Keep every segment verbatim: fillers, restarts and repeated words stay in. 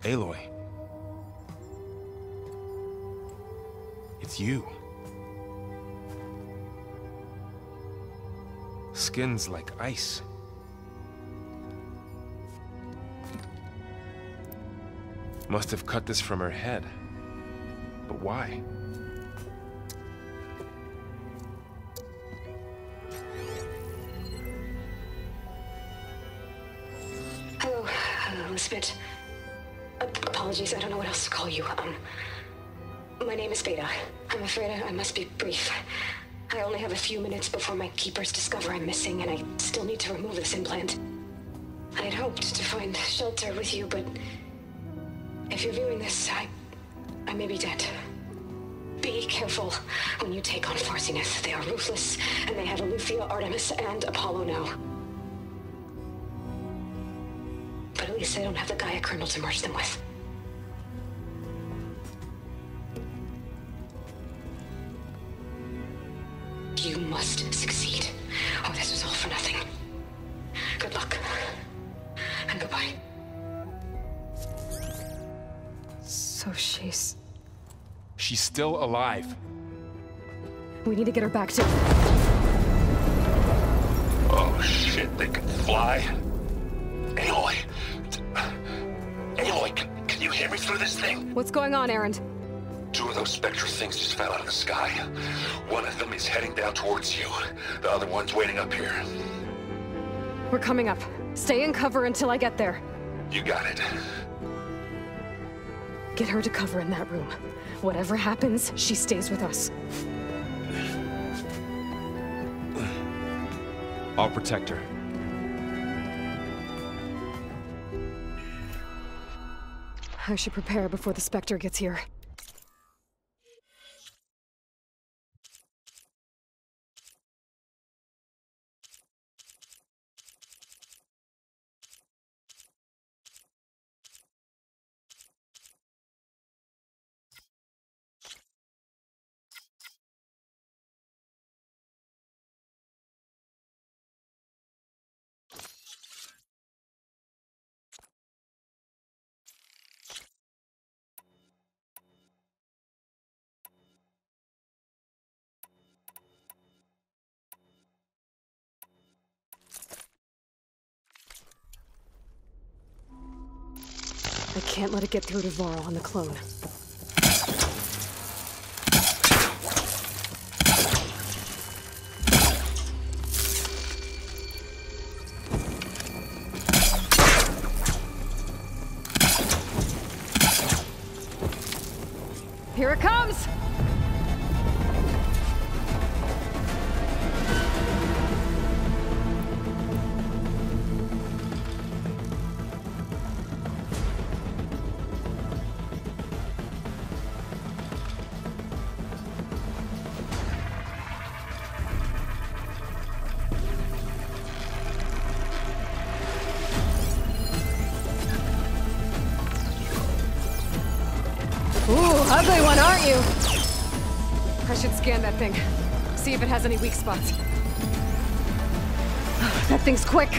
Aloy. It's you. Skin's like ice. Must have cut this from her head. But why? Hello, uh, Miss Bit. Uh, apologies, I don't know what else to call you. Um, my name is Beta. I'm afraid I, I must be brief. I only have a few minutes before my keepers discover I'm missing, and I still need to remove this implant. I had hoped to find shelter with you, but if you're viewing this, I, I may be dead. Be careful when you take on Farsineth. They are ruthless, and they have Aletheia, Artemis, and Apollo now. But at least I don't have the Gaia kernel to merge them with. You must succeed, or this was all for nothing. Good luck, and goodbye. So she's... She's still alive. We need to get her back to... Oh shit, they can fly? Aloy! Aloy, can, can you hear me through this thing? What's going on, Erend? Two of those Spectre things just fell out of the sky. One of them is heading down towards you. The other one's waiting up here. We're coming up. Stay in cover until I get there. You got it. Get her to cover in that room. Whatever happens, she stays with us. I'll protect her. I should prepare before the Spectre gets here. I can't let it get through to Varl on the clone. Here it comes! Ugly one, aren't you? I should scan that thing. See if it has any weak spots. That thing's quick.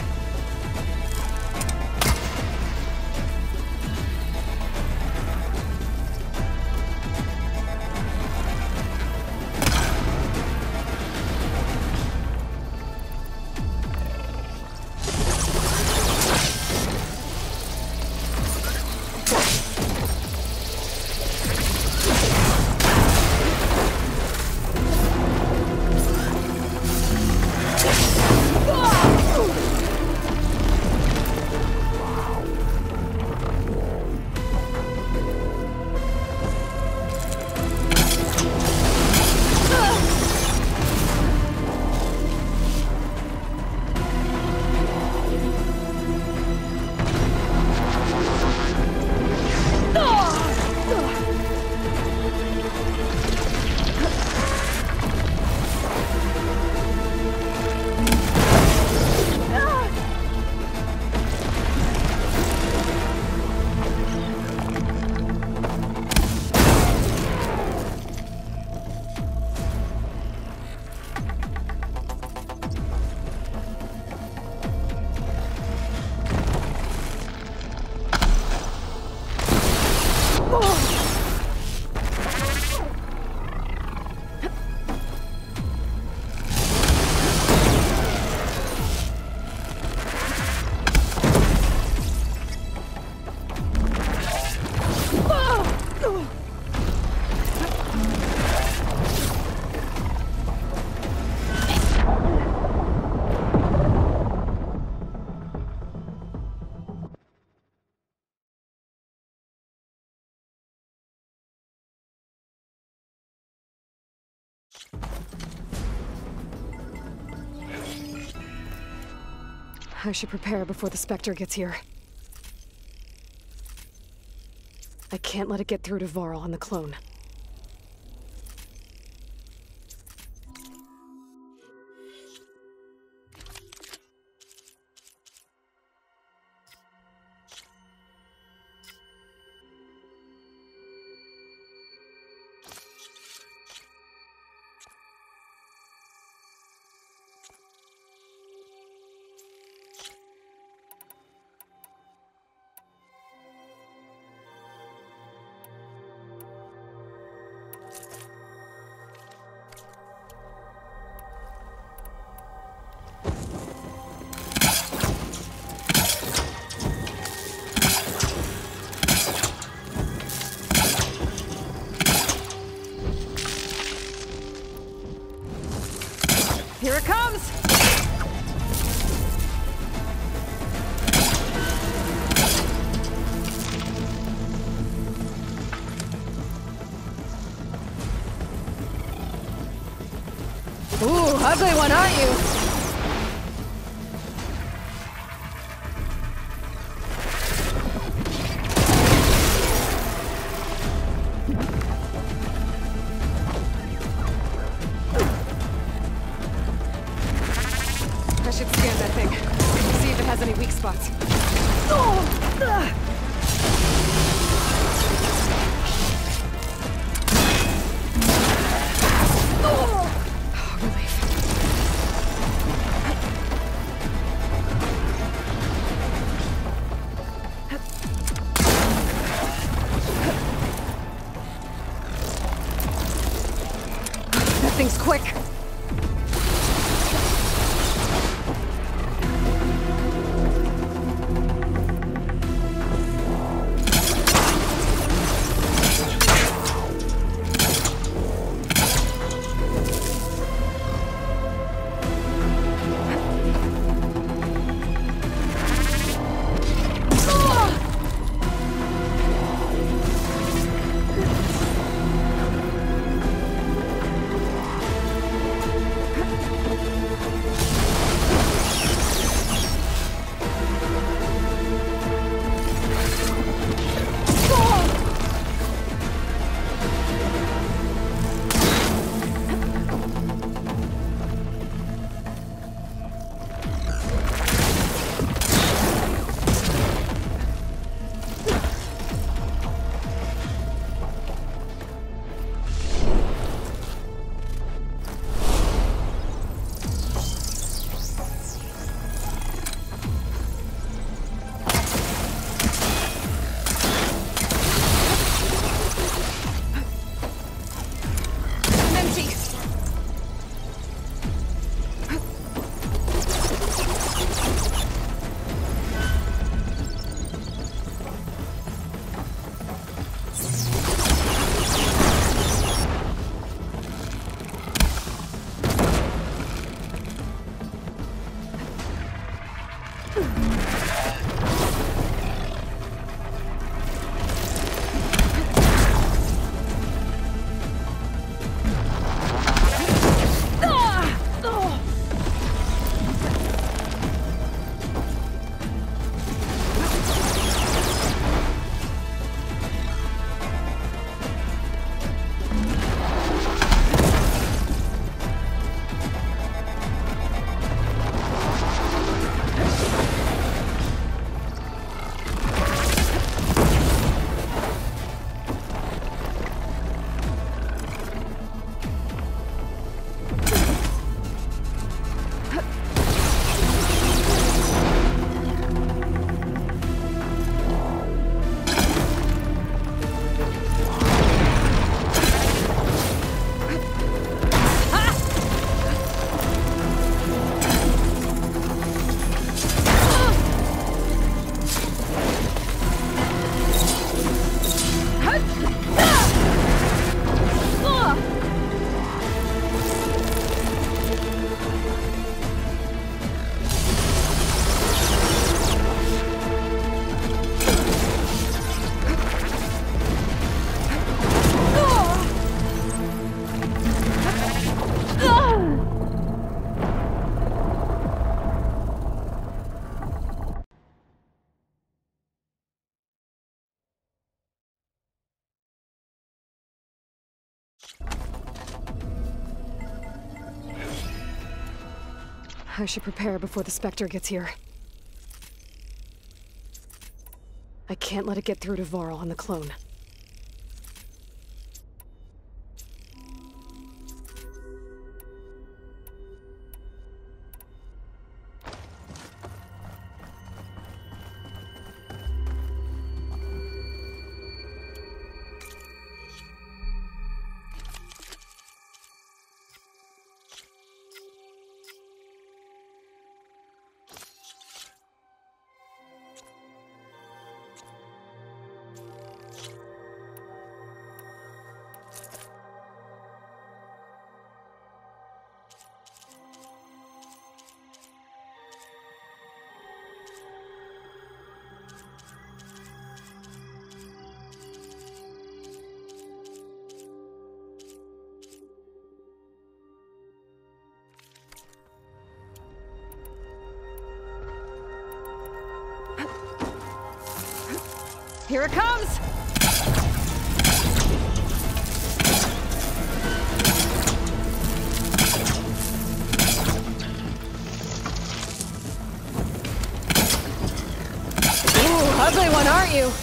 I should prepare before the Spectre gets here. I can't let it get through to Varl and the clone. Here it comes! Ooh, ugly one, aren't you? I should scan that thing. See if it has any weak spots. Oh! Ugh. Oh, relief. That thing's quick. I should prepare before the Spectre gets here. I can't let it get through to Varl and the clone. Here it comes! Ooh, ugly one, aren't you?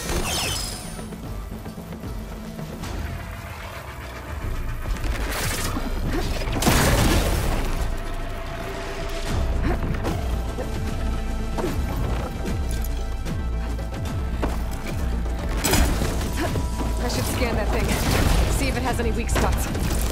Scan that thing. See if it has any weak spots.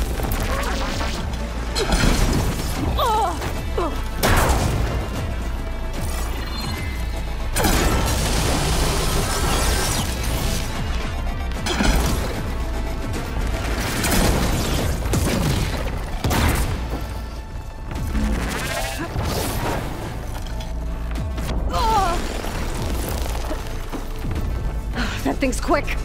That thing's quick.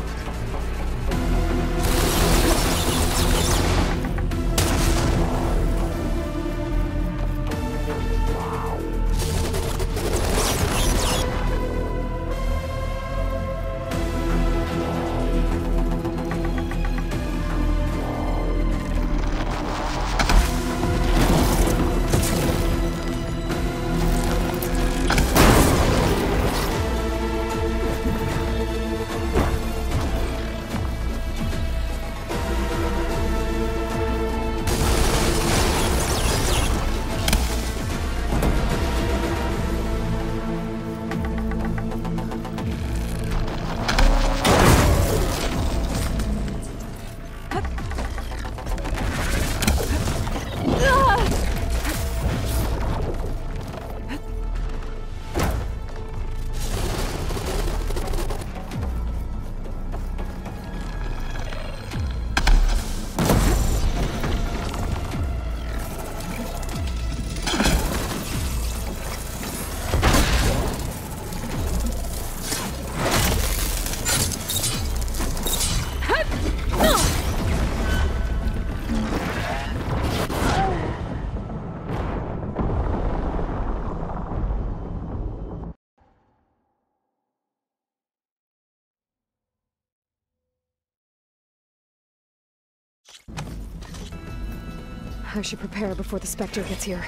I should prepare before the Spectre gets here.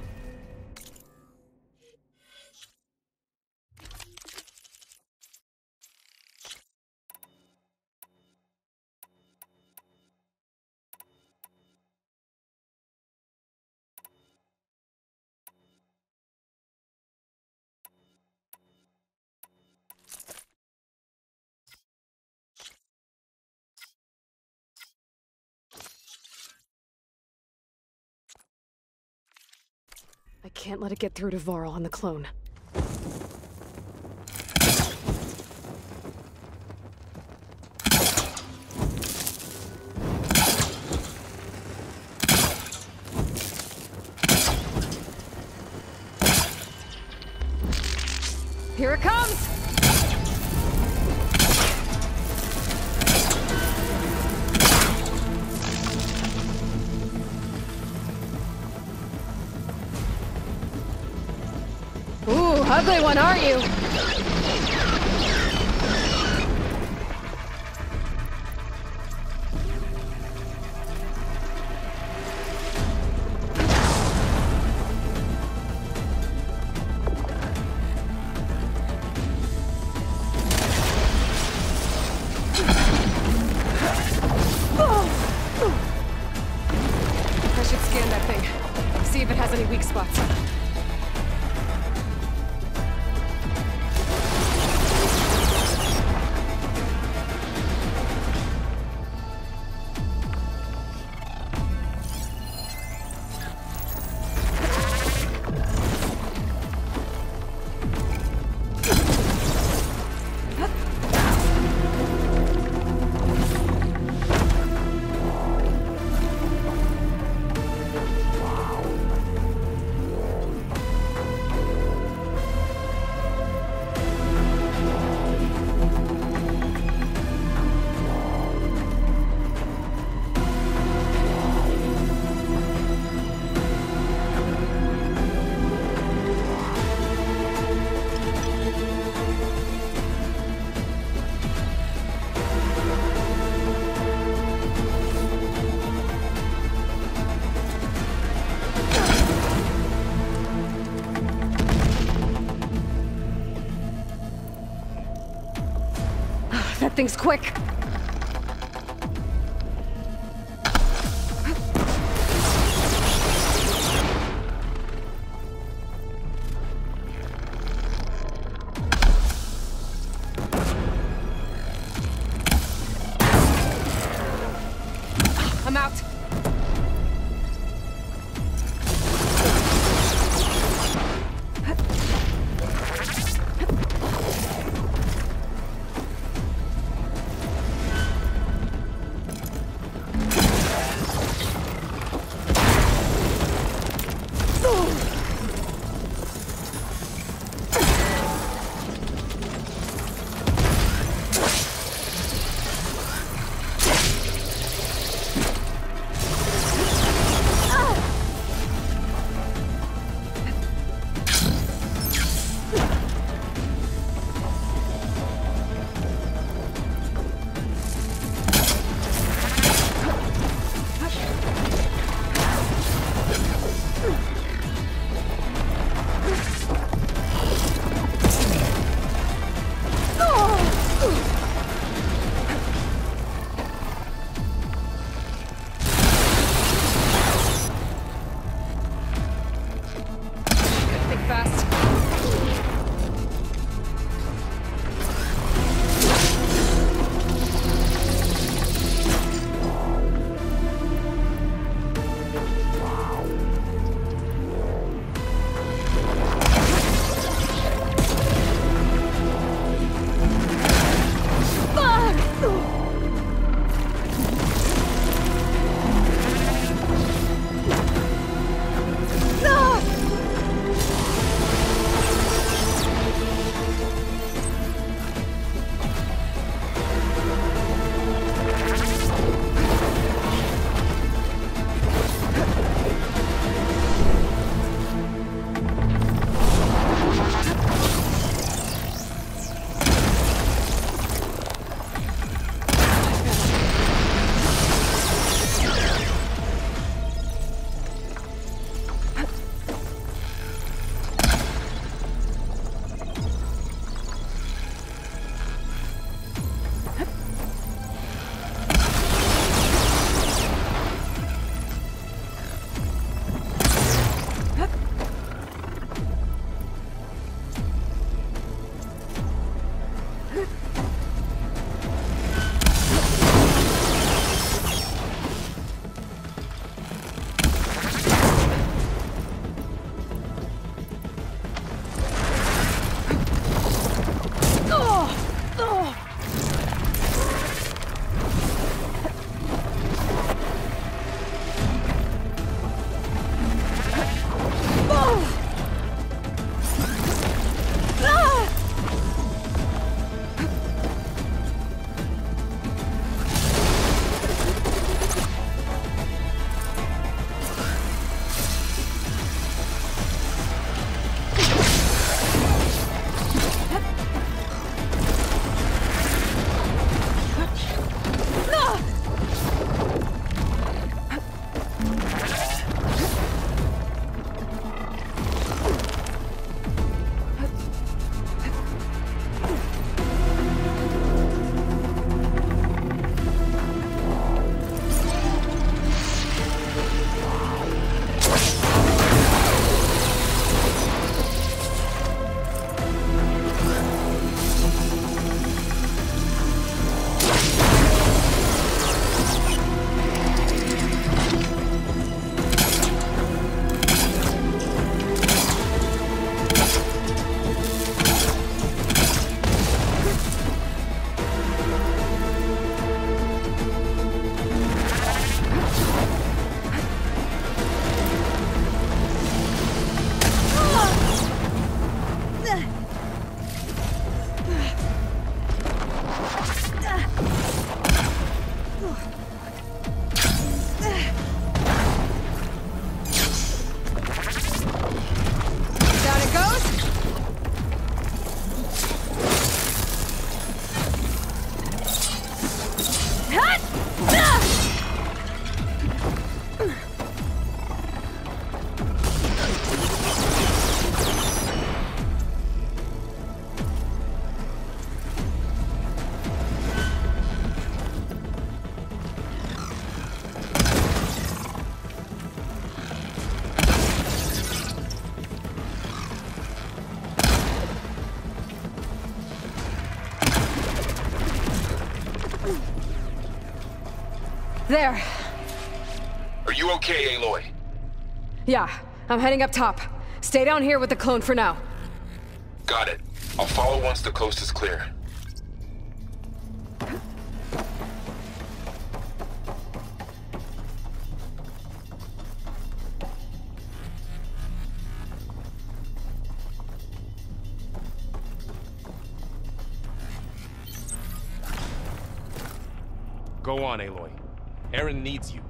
I can't let it get through to Varl and the clone. Here it comes! Ooh, ugly one, aren't you? I should scan that thing. See if it has any weak spots. That thing's quick. I'm out. There. Are you okay, Aloy? Yeah, I'm heading up top. Stay down here with the clone for now. Got it. I'll follow once the coast is clear. Go on, Aloy. Erend needs you.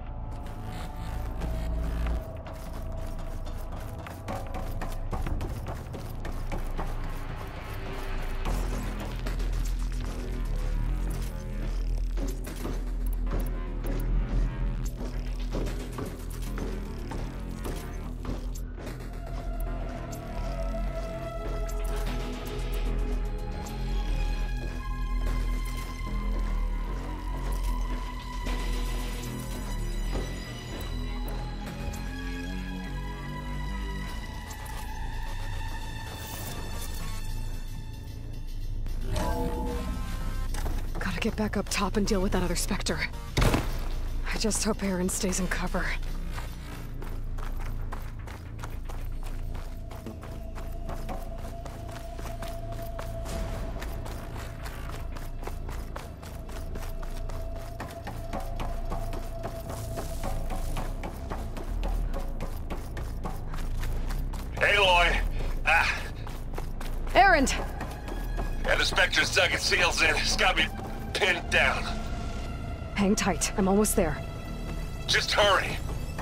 Get back up top and deal with that other Spectre. I just hope Erend stays in cover. Aloy! Ah! Erend! And the Spectre's dug its heels in. It's got me pinned down. Hang tight. I'm almost there. Just hurry.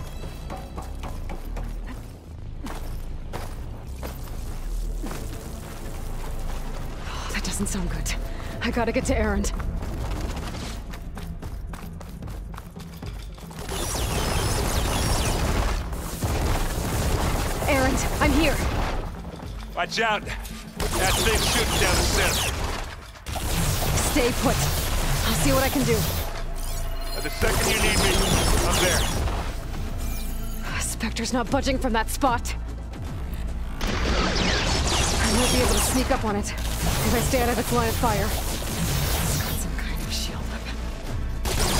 Oh, that doesn't sound good. I gotta get to Erend. Erend, I'm here. Watch out! That thing's shooting down the center. Stay put. I'll see what I can do. And the second you need me, I'm there. Spectre's not budging from that spot. I might be able to sneak up on it if I stay out of its line of fire. It's got some kind of shield weapon.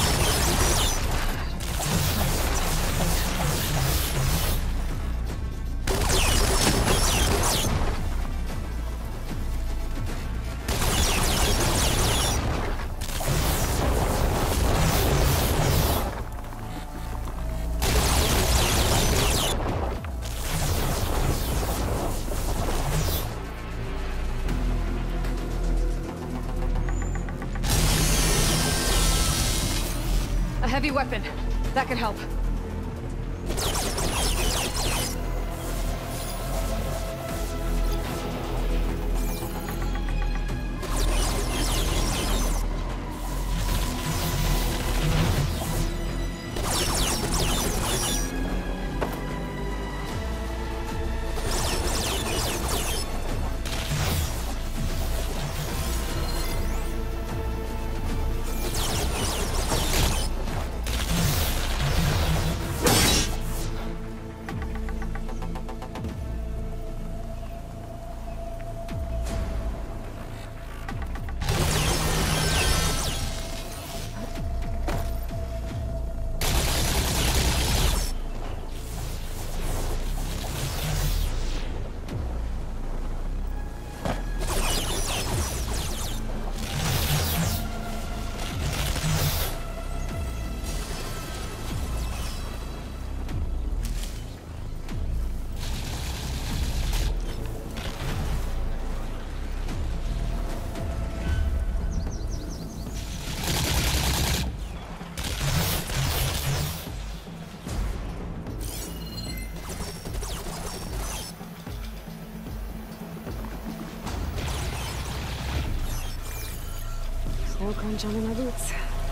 A heavy weapon. That could help. No crunch under my boots.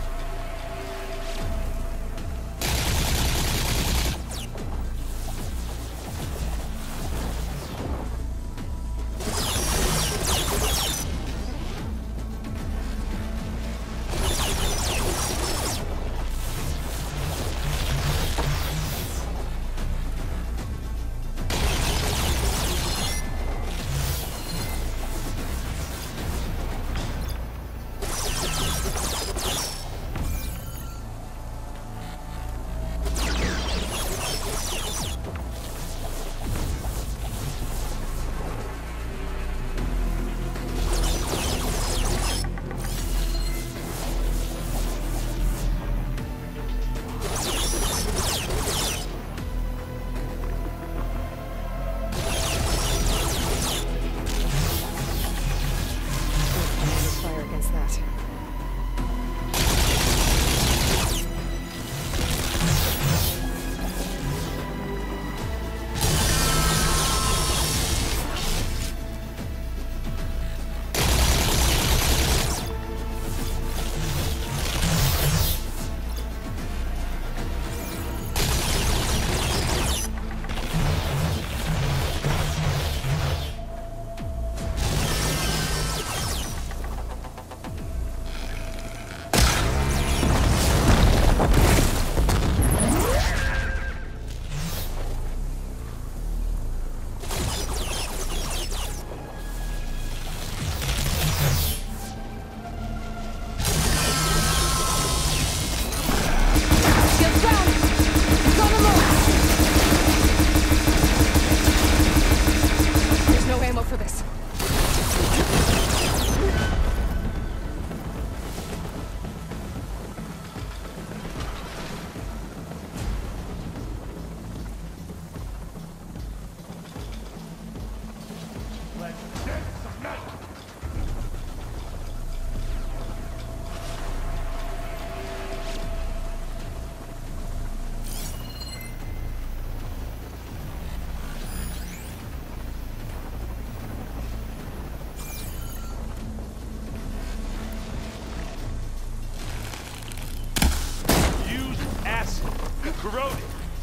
corroded.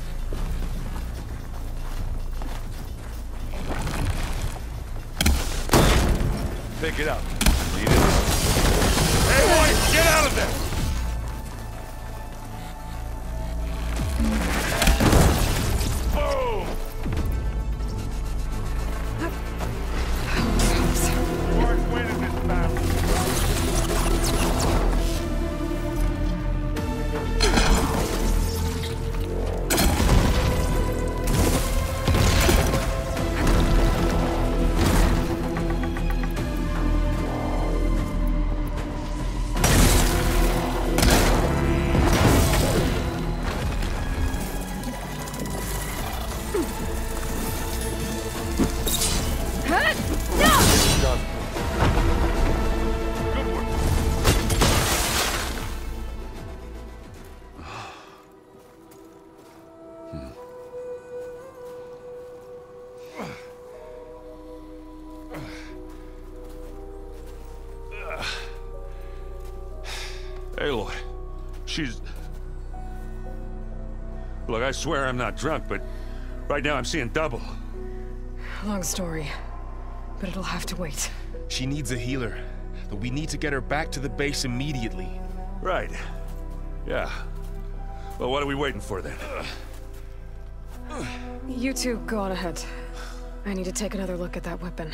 Pick it up. Need it. Hey, boys, get out of there! Boom! We're winning this battle. Aloy, she's... Look, I swear I'm not drunk, but right now I'm seeing double. Long story, but it'll have to wait. She needs a healer, but we need to get her back to the base immediately. Right. Yeah. Well, what are we waiting for then? You two go on ahead. I need to take another look at that weapon.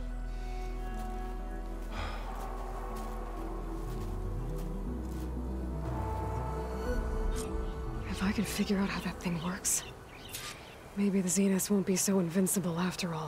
If I can figure out how that thing works, maybe the Zeniths won't be so invincible after all.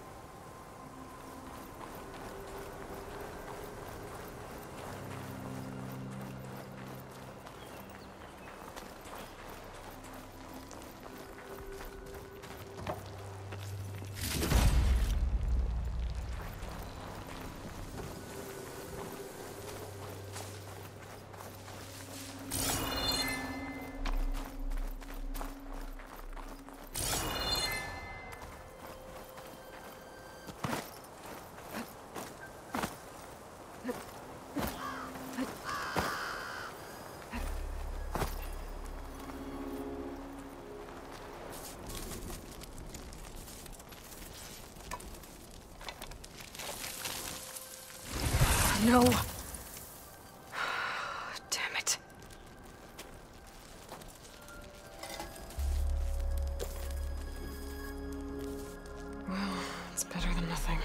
No. Damn it. Well, it's better than nothing.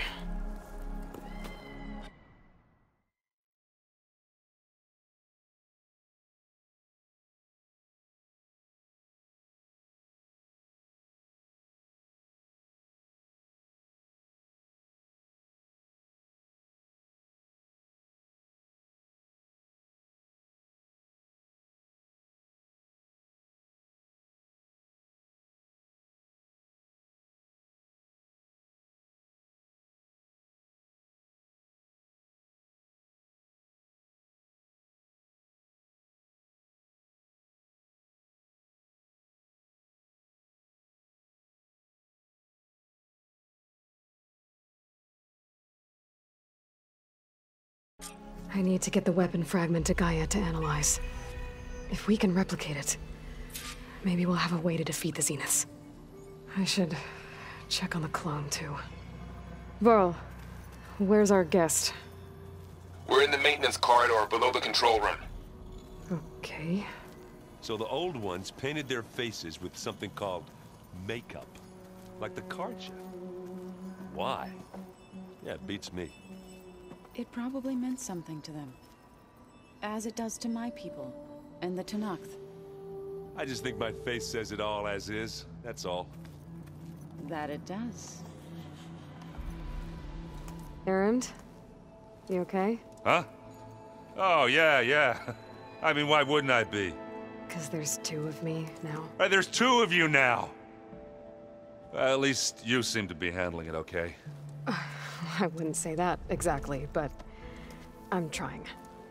I need to get the weapon fragment to Gaia to analyze. If we can replicate it, maybe we'll have a way to defeat the Zeniths. I should check on the clone, too. Varl, where's our guest? We're in the maintenance corridor below the control room. Okay. So the old ones painted their faces with something called makeup. Like the card show. Why? Yeah, it beats me. It probably meant something to them. As it does to my people, and the Tenakth. I just think my face says it all as is, that's all. That it does. Erend? You okay? Huh? Oh, yeah, yeah. I mean, why wouldn't I be? Because there's two of me now. Right, there's two of you now! Well, at least you seem to be handling it okay. I wouldn't say that exactly, but I'm trying.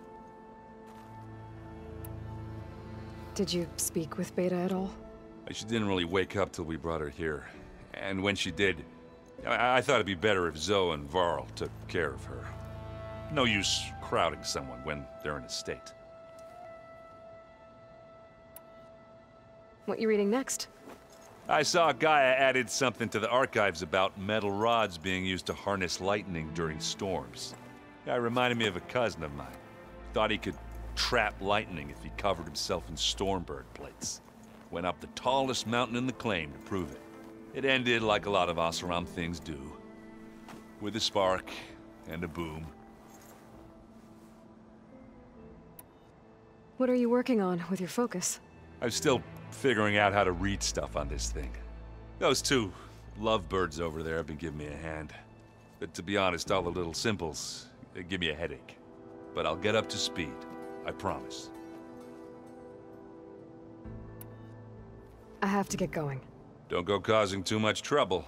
Did you speak with Beta at all? She didn't really wake up till we brought her here. And when she did, I, I thought it'd be better if Zoe and Varl took care of her. No use crowding someone when they're in a state. What you reading next? I saw Gaia added something to the archives about metal rods being used to harness lightning during storms. Guy reminded me of a cousin of mine. Thought he could trap lightning if he covered himself in Stormbird plates. Went up the tallest mountain in the claim to prove it. It ended like a lot of Oseram things do. With a spark and a boom. What are you working on with your focus? I'm still figuring out how to read stuff on this thing. Those two lovebirds over there have been giving me a hand. But to be honest, all the little symbols, they give me a headache. But I'll get up to speed, I promise. I have to get going. Don't go causing too much trouble.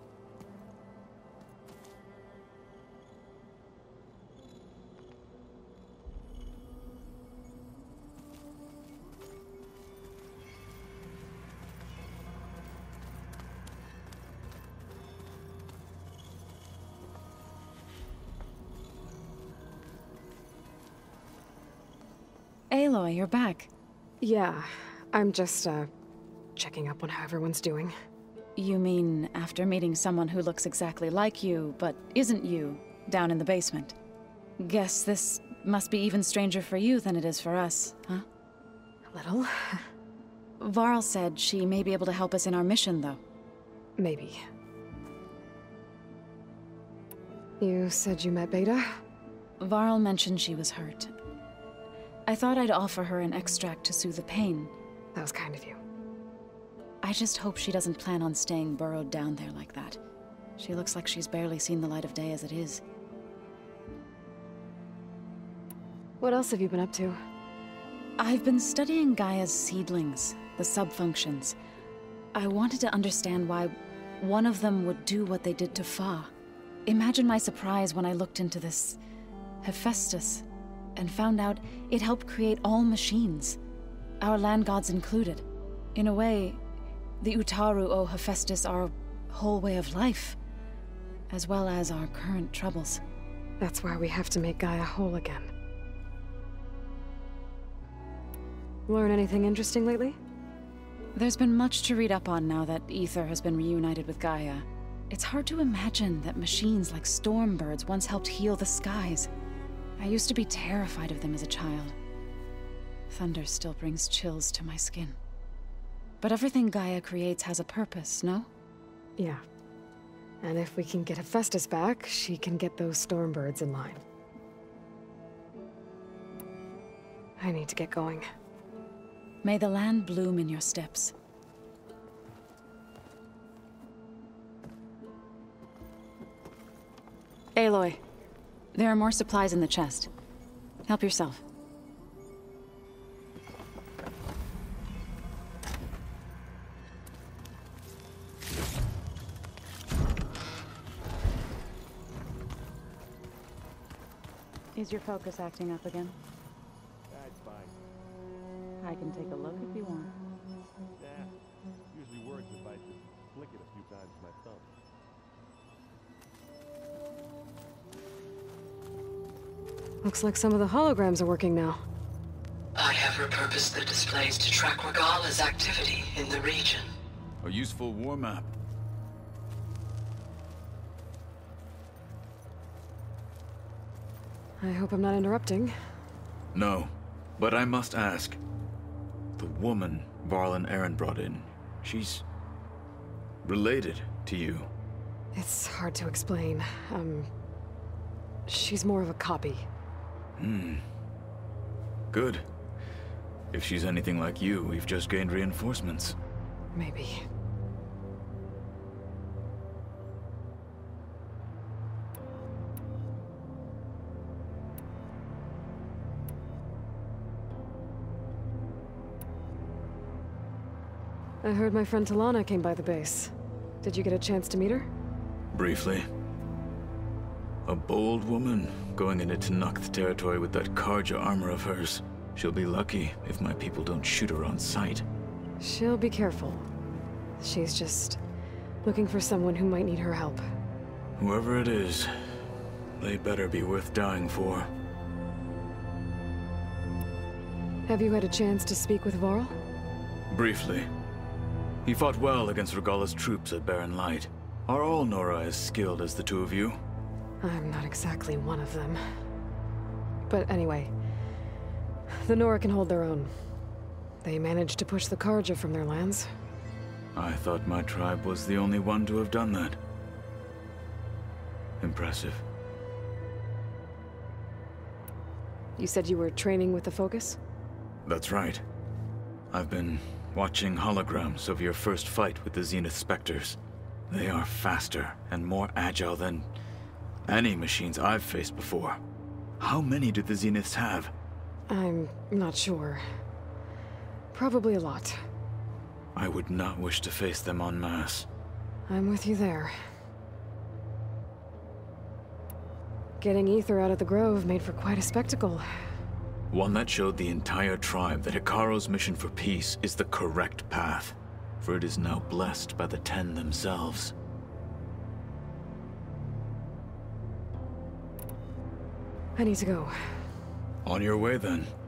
Aloy, you're back. Yeah, I'm just, uh, checking up on how everyone's doing. You mean after meeting someone who looks exactly like you, but isn't you, down in the basement? Guess this must be even stranger for you than it is for us, huh? A little. Varl said she may be able to help us in our mission, though. Maybe. You said you met Beta? Varl mentioned she was hurt. I thought I'd offer her an extract to soothe the pain. That was kind of you. I just hope she doesn't plan on staying burrowed down there like that. She looks like she's barely seen the light of day as it is. What else have you been up to? I've been studying Gaia's seedlings, the subfunctions. I wanted to understand why one of them would do what they did to Fa. Imagine my surprise when I looked into this Hephaestus and found out it helped create all machines, our land gods included. In a way, the Utaru owe Hephaestus our whole way of life, as well as our current troubles. That's why we have to make Gaia whole again. Learn anything interesting lately? There's been much to read up on now that Aether has been reunited with Gaia. It's hard to imagine that machines like Stormbirds once helped heal the skies. I used to be terrified of them as a child. Thunder still brings chills to my skin. But everything Gaia creates has a purpose, no? Yeah. And if we can get Hephaestus back, she can get those Stormbirds in line. I need to get going. May the land bloom in your steps. Aloy, there are more supplies in the chest. Help yourself. Is your focus acting up again? That's fine. I can take a look if you want. Yeah. Usually works if I just flick it a few times with my thumb. Looks like some of the holograms are working now. I have repurposed the displays to track Regala's activity in the region. A useful war map. I hope I'm not interrupting. No, but I must ask. The woman Varl and Erend brought in, she's related to you. It's hard to explain. Um, she's more of a copy. Hmm. Good. If she's anything like you, we've just gained reinforcements. Maybe. I heard my friend Talana came by the base. Did you get a chance to meet her? Briefly. A bold woman going into Tenakth territory with that Karja armor of hers. She'll be lucky if my people don't shoot her on sight. She'll be careful. She's just looking for someone who might need her help. Whoever it is, they better be worth dying for. Have you had a chance to speak with Varl? Briefly. He fought well against Regalla's troops at Barren Light. Are all Nora as skilled as the two of you? I'm not exactly one of them. But anyway, the Nora can hold their own. They managed to push the Carja from their lands. I thought my tribe was the only one to have done that. Impressive. You said you were training with the Focus? That's right. I've been watching holograms of your first fight with the Zenith Spectres. They are faster and more agile than any machines I've faced before. How many do the Zeniths have? I'm not sure. Probably a lot. I would not wish to face them en masse. I'm with you there. Getting Ether out of the Grove made for quite a spectacle. One that showed the entire tribe that Hekarro's mission for peace is the correct path, for it is now blessed by the Ten themselves. I need to go. On your way, then.